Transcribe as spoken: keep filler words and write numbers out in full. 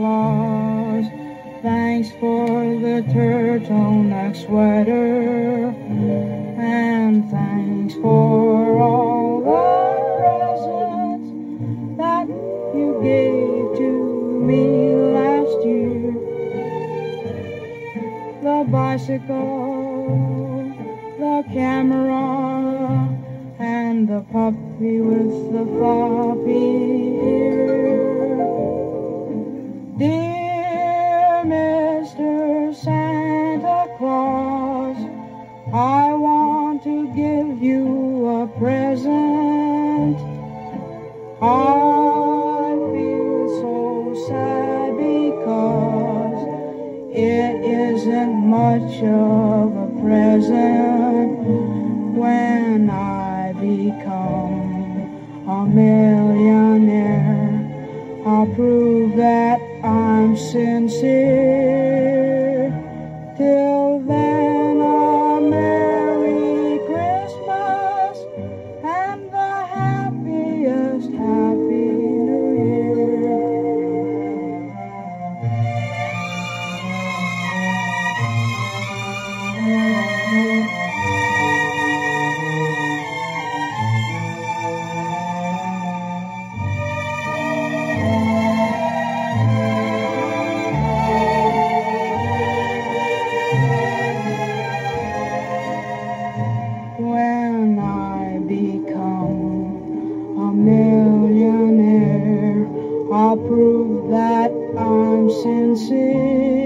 Claus. Thanks for the turtleneck sweater, and thanks for all the presents that you gave to me last year. The bicycle, the camera, and the puppy with the floppy ear. Dear Mister Santa Claus, I want to give you a present. I feel so sad because it isn't much of a present. When I become a millionaire, I'll prove that I'm sincere. Till then, a Merry Christmas and the happiest Happy New Year. When I become a millionaire, I'll prove that I'm sincere.